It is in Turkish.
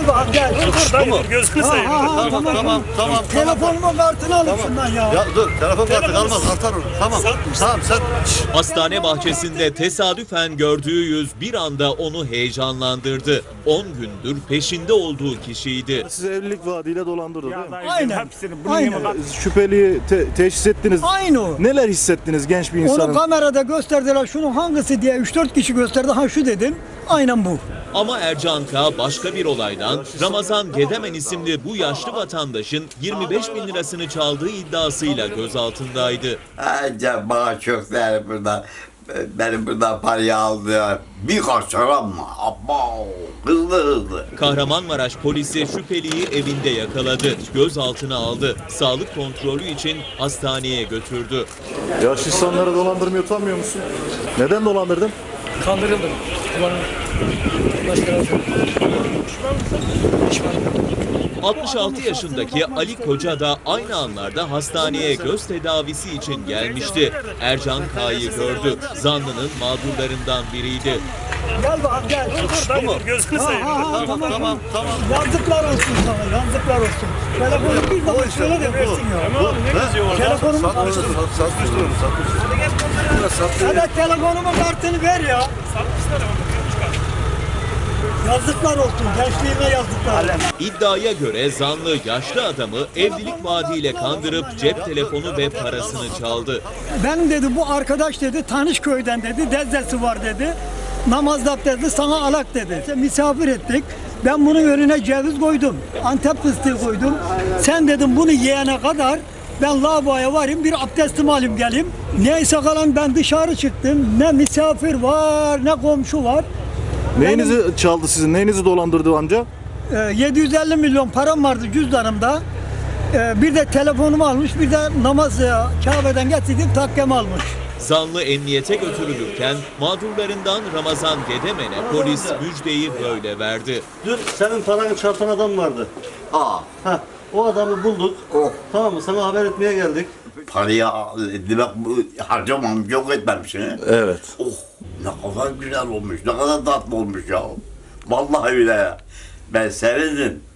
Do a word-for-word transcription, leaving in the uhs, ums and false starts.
bak gel. Bu mu? Gözünü seveyim. Tamam tamam tamam. tamam. Telefonumun kartını alın şundan ya. Ya dur telefon kartı kalmaz atar onu. Tamam. Tamam sen. Hastane bahçesinde tesadüfen gördüğü yüz bir anda onu heyecanlandırdı. on gündür peşinde olduğu kişiydi. Sizi evlilik vaadiyle dolandırdı değil mi? Aynen. Aynen. Şüpheliyi te teşhis ettiniz. Aynı o. Neler hissettiniz genç bir insanın? Onu kamerada gösterdiler. Şunun hangisi diye üç dört kişi gösterdi. Ha şu dedim. Aynen bu. Ama Ercan K. başka bir olaydan Ramazan Gedemen isimli bu yaşlı vatandaşın yirmi beş bin lirasını çaldığı iddiasıyla gözaltındaydı. Ancak bana çok değerli burada. Benim buradan parayı aldı. Bir kaçaram mı? Abba, hızlı hızlı. Kahramanmaraş polisi şüpheliyi evinde yakaladı. Gözaltına aldı. Sağlık kontrolü için hastaneye götürdü. Yaşlı insanları dolandırmaya utanmıyor musun? Neden dolandırdın? Kandırıldım. altmış altı yaşındaki Ali Koca da aynı anlarda hastaneye göz tedavisi için gelmişti. Ercan K'yı gördü. Zanlının mağdurlarından biriydi. Gel bak gel. Bu mu? Gözünü seveyim. Tamam Tamam tamam tamam. Yazıklar olsun sana. Yazıklar olsun. Telefonu bir zaman şöyle de versin ya. Ne yazıyor orada? Telefonumu Satmış satmış diyorum satmış. Evet telefonumun kartını ver ya. Yazıklar olsun. Gençliğime yazıklar. İddiaya göre zanlı yaşlı adamı evlilik vaadiyle kandırıp cep telefonu ve parasını çaldı. Ben dedi bu arkadaş dedi Tanışköy'den dedi dezzesi var dedi. Namazda dedi sana alak dedi. İşte misafir ettik. Ben bunun önüne ceviz koydum. Antep fıstığı koydum. Sen dedim bunu yiyene kadar ben lavaboya varayım bir abdestimi alayım geleyim. Neyse kalan ben dışarı çıktım. Ne misafir var ne komşu var. Neyinizi Benim, çaldı sizin? Neyinizi dolandırdı amca? e, yedi yüz elli milyon param vardı cüzdanımda. E, bir de telefonumu almış bir de namaz e, Kabe'den getirdim takkemi almış. Zanlı emniyete götürülürken mağdurlarından Ramazan Gedemen'e polis müjdeyi böyle verdi. Dün senin paranı çarpan adam vardı. Aa, Ha, o adamı bulduk. oh. Tamam mı? Sana haber etmeye geldik. Parayı demek bu harcamam yok etmemişsin. He? Evet. Oh, ne kadar güzel olmuş, ne kadar tatlı olmuş ya. Vallahi bile ya. Ben sevindim.